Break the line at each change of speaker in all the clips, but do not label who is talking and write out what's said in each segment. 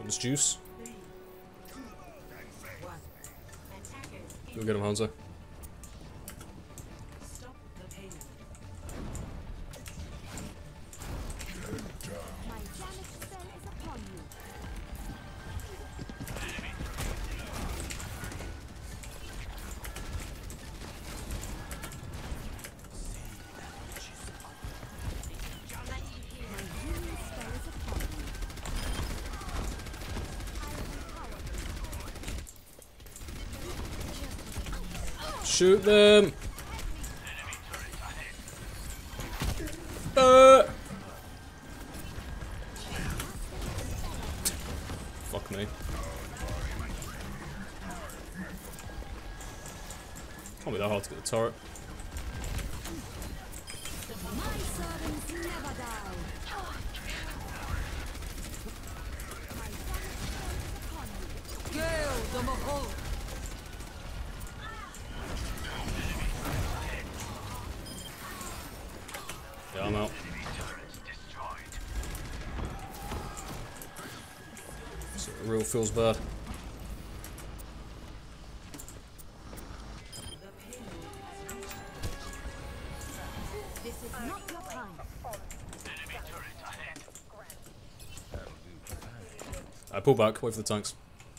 It's juice. Go get him, Hanzo. Shoot them! Fuck me. Can't be that hard to get the turret. Yeah, I'm out. So it real feels bad. I pull back, wait for the tanks.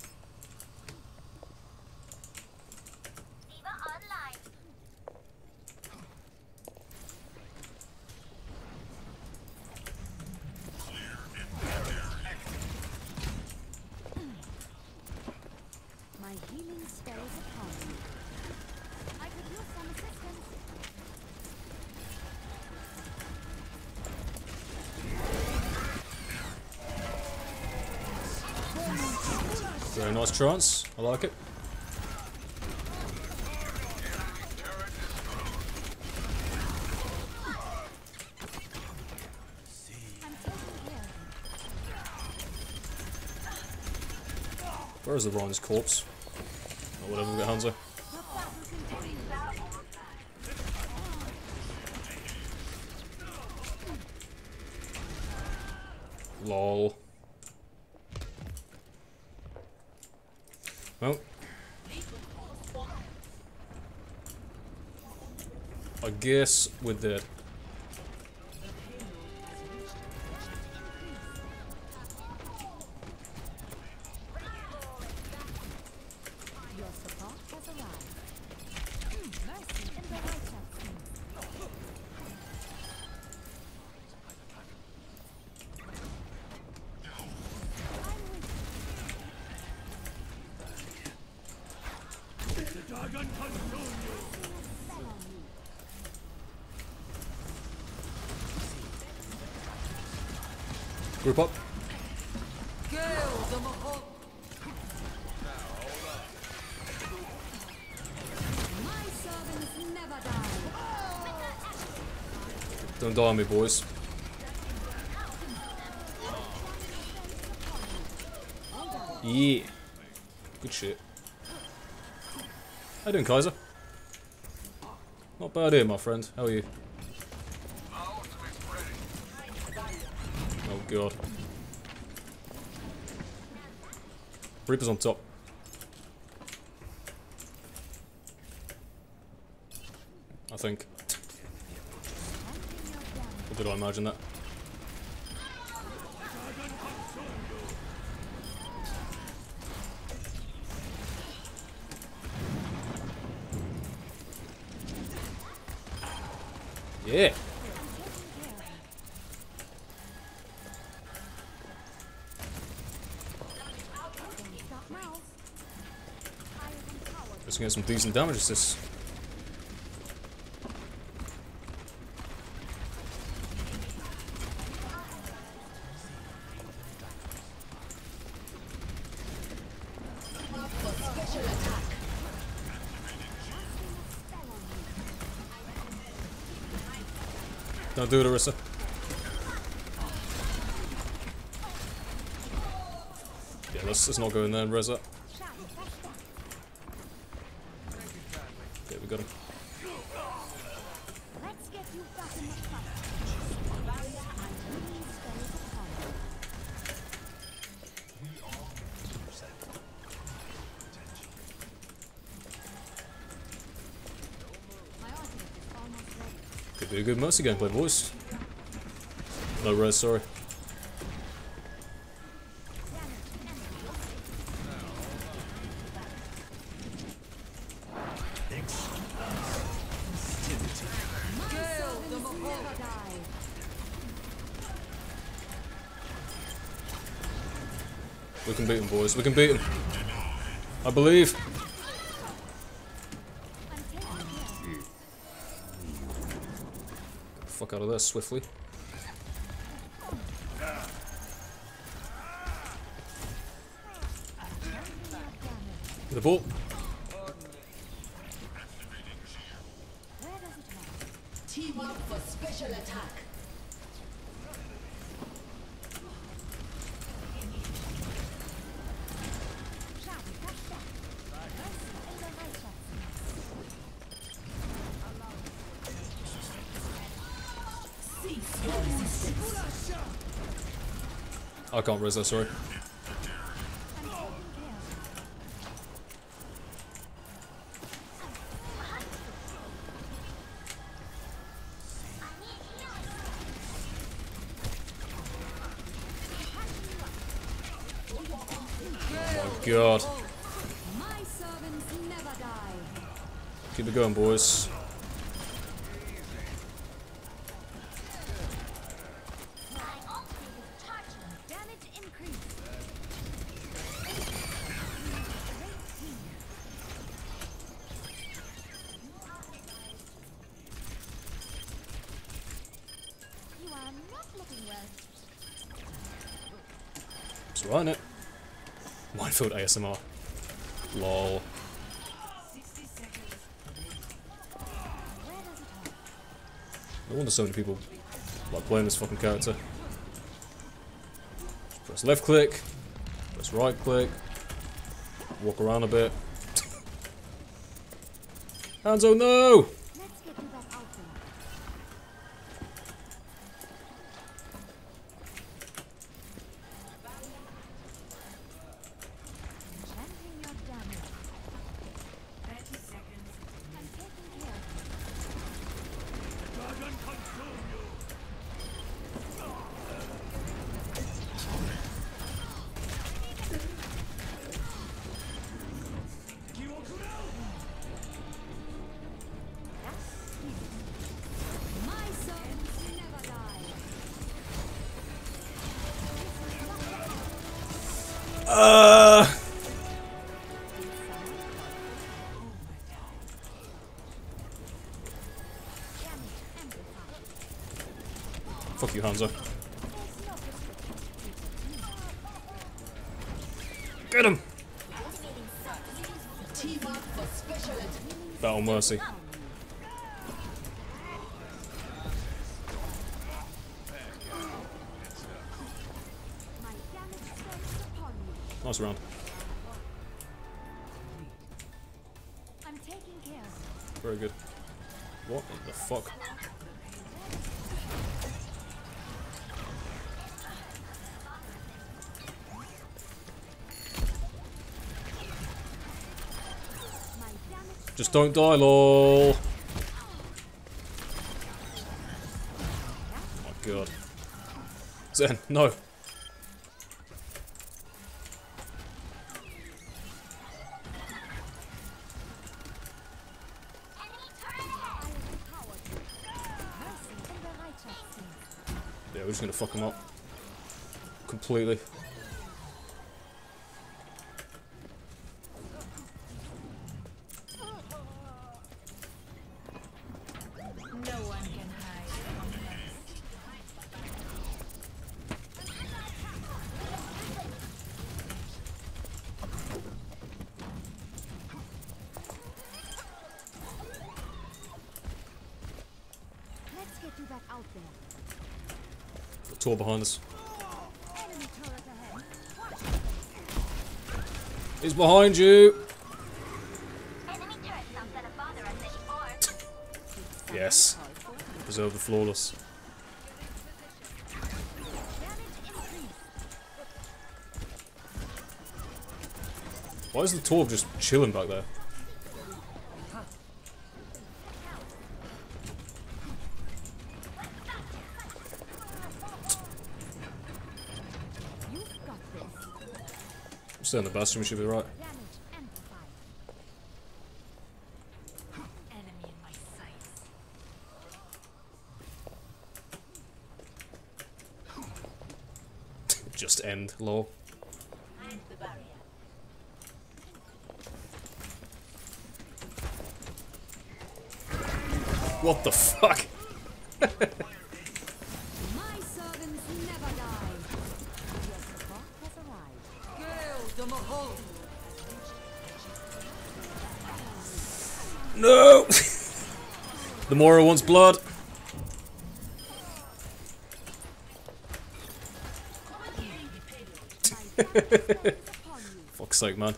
Very nice trance, I like it. Where is the Ryan's corpse? Or whatever, we get Hanzo. Lol. Well, I guess we're dead. Group up. Don't die on me, boys. Yeah. Good shit. How you doing, Kaiser? Not bad here, my friend. How are you? Oh god. Reaper's on top. I think. Or did I imagine that? Yeah. Just gonna get some decent damage assists. Don't do it, Orisa. Yeah, let's not go in there and res that. Yeah, we got him. Could be a good Mercy gameplay, boys. No res, sorry. We can beat him, boys. We can beat him. I believe. Get the fuck out of there swiftly. The ball.
Team up for special attack.
I can't res that, sorry. Oh my god. Keep it going, boys. It's right, innit? Minefield ASMR. Lol. No wonder so many people like playing this fucking character. Just press left click, press right click, walk around a bit. Hanzo, no! Fuck you, Hanzo. Get him! Battle Mercy. Nice round. Very good. What the fuck? Just don't die, lol. Oh my god. Zen, no. Yeah, we're just gonna fuck him up. Completely. Tor behind us. He's behind you. Yes. Preserve the flawless. Why is the Torb just chilling back there? Stay on the bastion, we should be right.
Damage amplified. Enemy in my sights.
Just end, lol.
Find the barrier.
What the fuck?
My servants never die. Your support has arrived.
Gale the Mahol.
No! The Mora wants blood. Fuck's sake, man.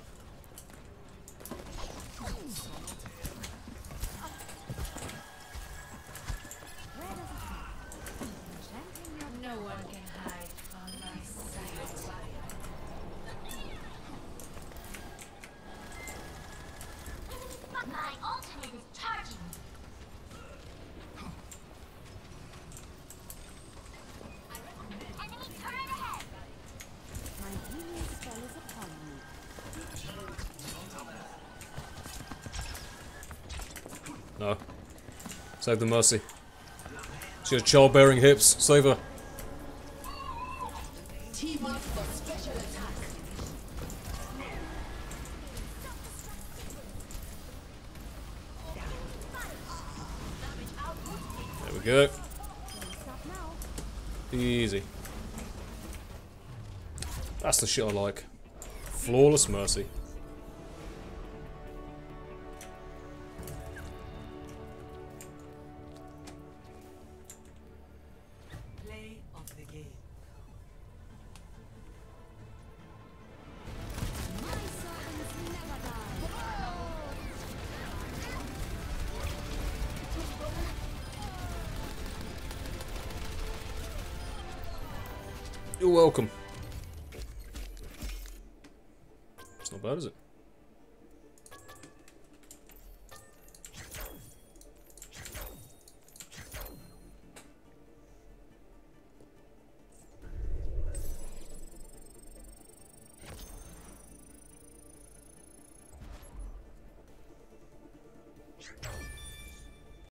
No one can hide from my sight.
My ultimate is charging. Enemy turret ahead. My healing spell is upon you.
No. Save the Mercy. She has childbearing hips. Save her.
Team up for special attack.
There we go.
Stop now.
Easy. That's the shit I like. Flawless Mercy.
Play of the game.
My servants never die.
You're welcome. It's not bad, is it?